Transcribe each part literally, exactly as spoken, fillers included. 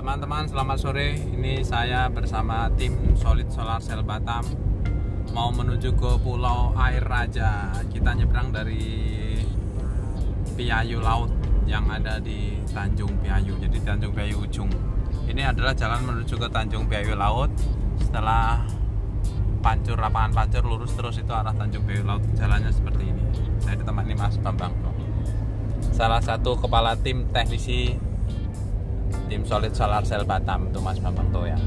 Teman-teman, selamat sore. Ini saya bersama tim Solid Solar Cell Batam mau menuju ke Pulau Air Raja. Kita nyebrang dari Piayu Laut yang ada di Tanjung Piayu. Jadi Tanjung Piayu ujung. Ini adalah jalan menuju ke Tanjung Piayu Laut. Setelah Pancur, lapangan Pancur lurus terus itu arah Tanjung Piayu Laut. Jalannya seperti ini. Saya ditemani Mas Bambang, salah satu kepala tim teknisi tim Solid Solar Cell Batam, itu Mas Bambang tuh ya.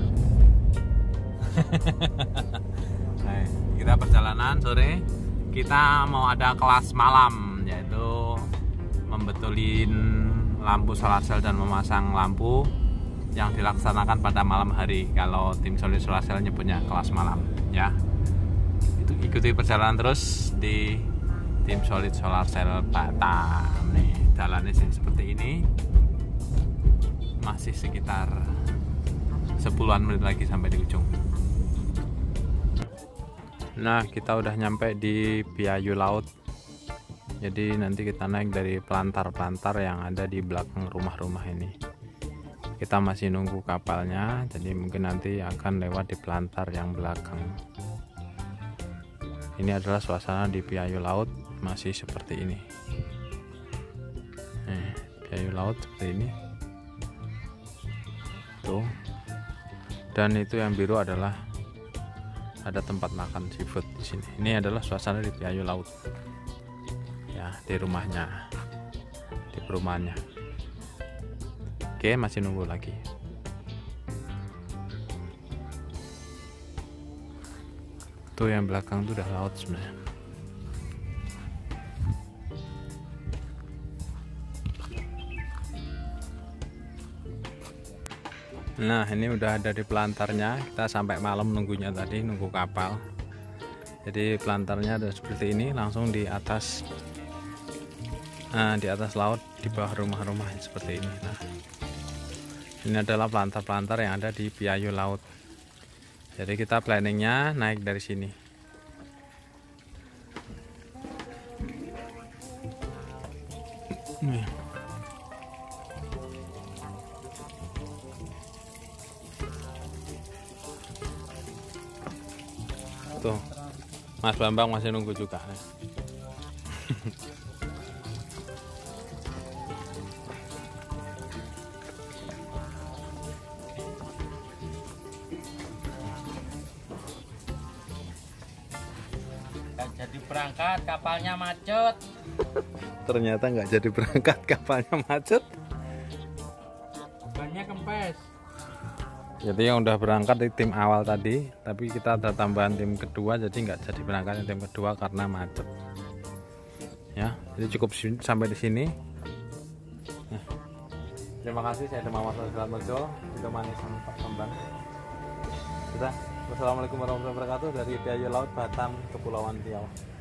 Nah, kita perjalanan sore, kita mau ada kelas malam, yaitu membetulin lampu solar cell dan memasang lampu yang dilaksanakan pada malam hari. Kalau tim Solid Solar Cell nyebutnya kelas malam ya. Itu ikuti perjalanan terus di tim Solid Solar Cell Batam. Nih jalannya sih seperti ini. Masih sekitar sepuluhan menit lagi sampai di ujung. Nah, kita udah nyampe di Piayu Laut. Jadi nanti kita naik dari pelantar-pelantar yang ada di belakang rumah-rumah ini. Kita masih nunggu kapalnya, jadi mungkin nanti akan lewat di pelantar yang belakang. Ini adalah suasana di Piayu Laut, masih seperti ini. Nih, Piayu Laut seperti ini. Tuh. Dan itu yang biru adalah ada tempat makan seafood di sini. Ini adalah suasana di Piayu Laut. Ya, di rumahnya. Di perumahannya. Oke, masih nunggu lagi. Tuh yang belakang tuh udah laut sebenarnya. Nah, ini udah ada di pelantarnya. Kita sampai malam nunggunya tadi, nunggu kapal. Jadi pelantarnya ada seperti ini, langsung di atas, nah, di atas laut, di bawah rumah-rumah seperti ini. Nah, ini adalah pelantar-pelantar yang ada di Piayu Laut. Jadi kita planningnya naik dari sini. Nih. Tuh, Mas Bambang masih nunggu juga. Nggak jadi berangkat, kapalnya macet. Ternyata nggak jadi berangkat, kapalnya macet. Bannya kempes. Jadi yang udah berangkat di tim awal tadi, tapi kita ada tambahan tim kedua, jadi nggak jadi berangkat tim kedua karena macet. Ya, jadi cukup sampai di sini. Nah, terima kasih, saya Demam Selamat Mojo, ditemani sama Pak Bambang. Sudah, wassalamualaikum warahmatullahi wabarakatuh dari Piayu Laut Batam, Kepulauan Riau.